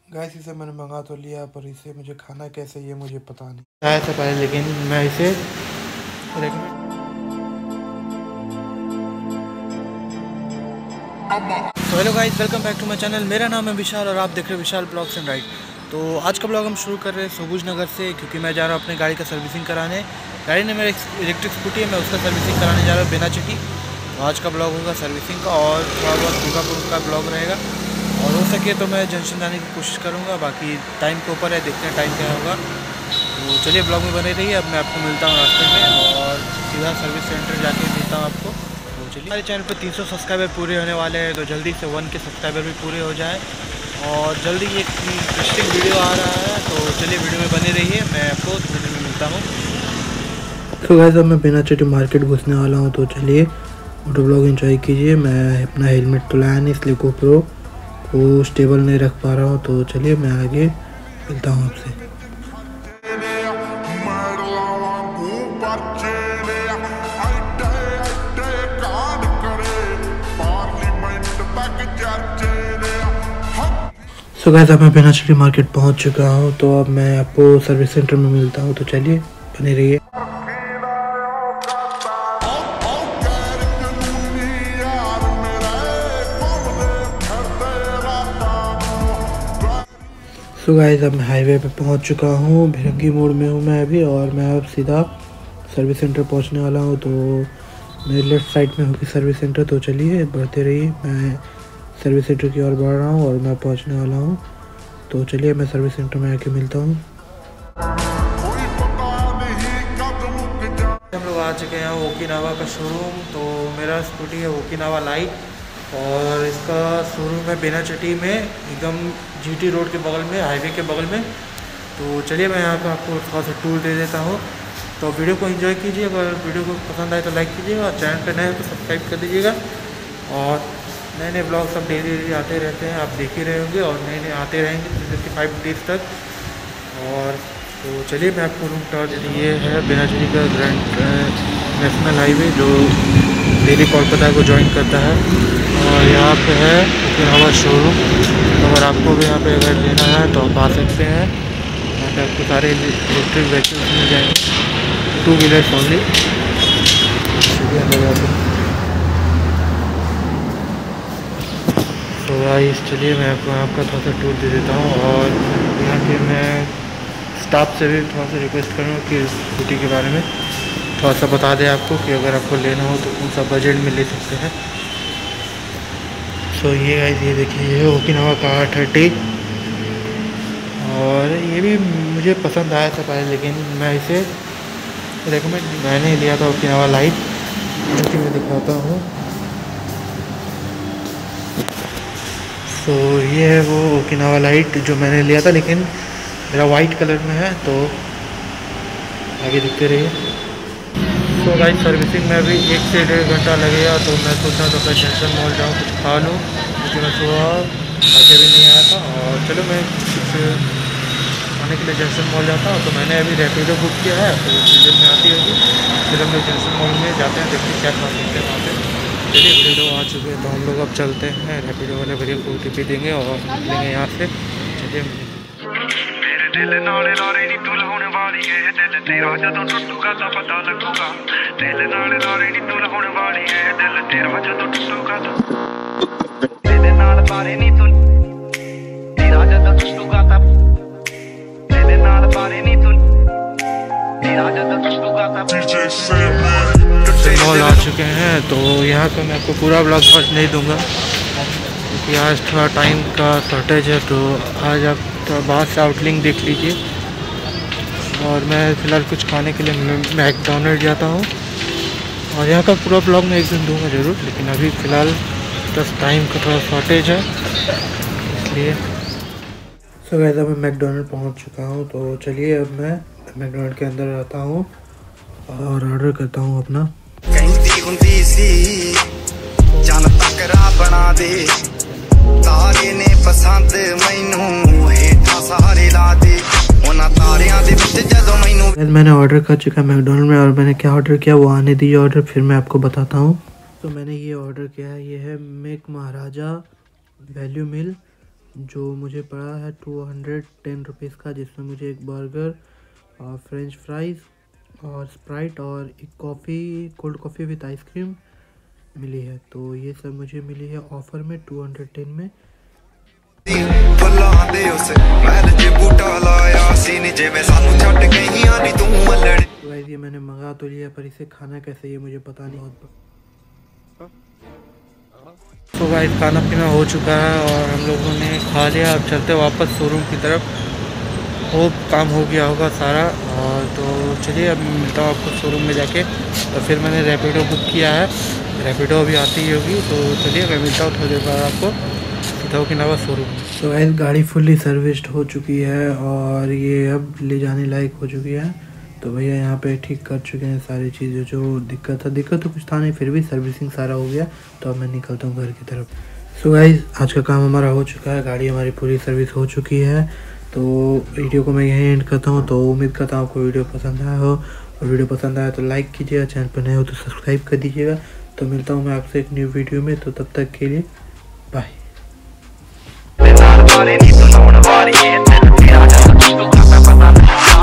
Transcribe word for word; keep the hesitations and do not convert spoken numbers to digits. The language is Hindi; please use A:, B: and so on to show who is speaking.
A: गैस इसे मैंने मंगा तो लिया, पर इसे मुझे खाना कैसे ये मुझे पता नहीं आया था पहले, लेकिन मैं इसे तो hello guys, welcome back to my channel. मेरा नाम है विशाल और आप देख रहे हैं विशाल ब्लॉग्स एंड राइड। तो आज का ब्लॉग हम शुरू कर रहे हैं सुबुज नगर से, क्योंकि मैं जा रहा हूँ अपनी गाड़ी का सर्विसिंग कराने। गाड़ी ने मेरी इलेक्ट्रिक स्कूटी है, मैं उसका सर्विसिंग कराने जा रहा हूँ बिना चिट्ठी। तो आज का ब्लॉग होगा सर्विसिंग का और थोड़ा बहुत दुर्गापुर का ब्लॉग रहेगा, और हो सके तो मैं जंक्शन जाने की कोशिश करूँगा। बाकी टाइम के ऊपर है, देखते हैं टाइम क्या होगा। तो चलिए ब्लॉग में बने रहिए। अब मैं आपको मिलता हूँ रास्ते में और सीधा सर्विस सेंटर जाके मिलता हूँ आपको। तो चलिए, हमारे चैनल पर तीन सौ सब्सक्राइबर पूरे होने वाले हैं, तो जल्दी से वन के सब्सक्राइबर भी पूरे हो जाए और जल्दी एक इंटरेस्टिंग वीडियो आ रहा है। तो चलिए वीडियो में बने रहिए, मैं आपको थोड़ी देर में मिलता हूँ। तो गाइस अब मैं बिना चिट्ठी मार्केट घुसने वाला हूँ, तो चलिए मोटो ब्लॉग एंजॉय कीजिए। मैं अपना हेलमेट तो लाया नहीं, इसलिए गोप्रो को स्टेबल नहीं रख पा रहा हूँ। तो चलिए मैं आगे मिलता हूँ आपसे। सो गाइस अब मैं बिना चिट्ठी मार्केट पहुँच चुका हूँ, तो अब मैं आपको सर्विस सेंटर में मिलता हूँ। तो चलिए बने रहिए। सो गाइस अब मैं हाईवे पे पहुंच चुका हूं, भिरंगी मोड़ में हूं मैं अभी, और मैं अब सीधा सर्विस सेंटर पहुंचने वाला हूं। तो मेरे लेफ़्ट साइड में होगी सर्विस सेंटर, तो चलिए बढ़ते रहिए। मैं सर्विस सेंटर की ओर बढ़ रहा हूं और मैं पहुंचने वाला हूं। तो चलिए मैं सर्विस सेंटर में आके मिलता हूं। हम लोग आ चुके हैं ओकिनावा का शोरूम। तो मेरा स्कूटी है ओकिनावा लाइट, और इसका शोरूम है बिना चिट्ठी में, एकदम जीटी रोड के बगल में, हाईवे के बगल में। तो चलिए मैं यहाँ का आपको थोड़ा सा टूर दे देता हूँ। तो वीडियो को एंजॉय कीजिए, अगर वीडियो को पसंद आए तो लाइक कीजिएगा, और चैनल पर नए हैं तो सब्सक्राइब कर दीजिएगा। और नए नए ब्लॉग सब डेली डेली आते रहते हैं, आप देख ही रहे होंगे, और नए नए आते रहेंगे थ्री सिक्सटी फाइव डेज तक। और तो चलिए मैं आपको रूम टूर, ये है बिना चिट्ठी का ग्रैंड नेशनल हाईवे जो दिल्ली कोलकाता को ज्वाइन करता है, और यहाँ पे है ओकिनावा शोरूम। अगर आपको भी यहाँ पे अगर लेना है तो आप आ सकते हैं। यहाँ पे आपको सारे इलेक्ट्रिक व्हीकल्स मिल जाएंगे, टू व्हीलर्स ओनली। तो गाइस चलिए मैं आपको आपका थोड़ा सा टूर दे देता हूँ, और यहाँ पे मैं स्टाफ से भी थोड़ा सा रिक्वेस्ट करूँगा कि स्कूटी के बारे में थोड़ा सा बता दें आपको, कि अगर आपको लेना हो तो कौन सा बजट में ले सकते हैं। सो ये गाइस ये देखिए, ये ओकिनावा का आर थर्टी, और ये भी मुझे पसंद आया था पहले, लेकिन मैं इसे रेकमेंड मैंने लिया था ओकिनावा लाइट, जो कि मैं दिखाता हूँ। सो ये है वो ओकिनावा लाइट जो मैंने लिया था, लेकिन मेरा वाइट कलर में है। तो आगे दिखते रहिए। तो गाइस सर्विसिंग में अभी एक से डेढ़ घंटा लगेगा, तो मैं सोचा तो मैं जंक्शन मॉल जाऊँ कुछ खा लूँ, क्योंकि मैं सुबह आके भी नहीं आया था। और चलो मैं कुछ खाने के लिए जंक्शन मॉल जाता हूँ। तो मैंने अभी रैपिडो बुक किया है, तो सीजन में आती होगी, फिर हम लोग जंक्शन मॉल में जाते हैं, देखते हैं क्या खा सकते हैं वहाँ पे। चलिए रैपिडो आ चुके हैं, तो हम लोग अब चलते हैं। रैपिडो वाले भैया को ओ टी पी देंगे और निकलेंगे यहाँ से। चलिए
B: दिल नाले लारे नी तू लाने वाली है, दिल तेरा जदों टूटूगा तां पता लगूगा। दिल नाले लारे नी तू लाने वाली है, दिल तेरा जदों टूटूगा तां दिल नाल लारे नी तू तेरा जदों टूटूगा तां दिल नाल लारे नी तू तेरा जदों टूटूगा तां।
A: मॉल आ चुके हैं, तो यहाँ पे मैं आपको पूरा ब्लॉग फर्स्ट नहीं दूंगा, क्योंकि आज थोड़ा टाइम का शॉर्टेज है। तो आज आप तो बाहर से आउटलिंग देख लीजिए, और मैं फ़िलहाल कुछ खाने के लिए मैकडोनल्ड जाता हूँ, और यहाँ का पूरा ब्लॉग मैं एक दिन दूंगा ज़रूर, लेकिन अभी फ़िलहाल बस टाइम का थोड़ा शॉर्टेज है इसलिए। सो गाइस अब मैं मैकडोनल्ड पहुँच चुका हूँ, तो चलिए अब मैं मैकडोनल्ड के अंदर रहता हूँ और ऑर्डर करता हूँ अपना।
B: तारे ने पसंद मैनू हेठा सहारे ला दे, उन्हां तारियां दे विच जदों मैनू।
A: मैंने ऑर्डर कर चुका मैकडोनल्ड में, और मैंने क्या ऑर्डर किया वो आने दीजिए ऑर्डर, फिर मैं आपको बताता हूँ। तो मैंने ये ऑर्डर किया है, ये है मेक महाराजा वैल्यू मील जो मुझे पड़ा है टू हंड्रेड टेन रुपीज़ का, जिसमें मुझे एक बर्गर और फ्रेंच फ्राइज़ और स्प्राइट और एक coffee, cold coffee with ice cream मिली है। तो ये सब मुझे मिली है ऑफ़र में टू हंड्रेड टेन में। तो ये मैंने मंगा तो लिया, पर इसे खाना कैसे ये मुझे पता नहीं। बहुत तो भाई खाना पीना हो चुका है और हम लोगों ने खा लिया। अब चलते वापस शोरूम की तरफ। वो काम हो गया होगा सारा। और तो चलिए अब मिलता हूँ आपको शोरूम में जाके। तो फिर मैंने रैपिडो बुक किया है, रैपिडो अभी आती ही होगी। तो चलिए मैं मिलता हूँ थोड़ी देर बाद आपको सीधा के अलावा शोरूम। तो भाई गाड़ी फुल्ली सर्विस्ड हो चुकी है और ये अब ले जाने लायक हो चुकी है। तो भैया यहाँ पे ठीक कर चुके हैं सारी चीज़ें। जो दिक्कत था, दिक्कत तो कुछ था नहीं, फिर भी सर्विसिंग सारा हो गया। तो अब मैं निकलता हूँ घर की तरफ। सो गाइस आज का काम हमारा हो चुका है, गाड़ी हमारी पूरी सर्विस हो चुकी है। तो वीडियो को मैं यहीं एंड करता हूँ। तो उम्मीद करता हूँ आपको वीडियो पसंद आया हो, और वीडियो पसंद आया तो लाइक कीजिएगा, चैनल पर नए हो तो सब्सक्राइब कर दीजिएगा। तो मिलता हूँ मैं आपसे एक न्यू वीडियो में। तो तब तक के लिए बाय।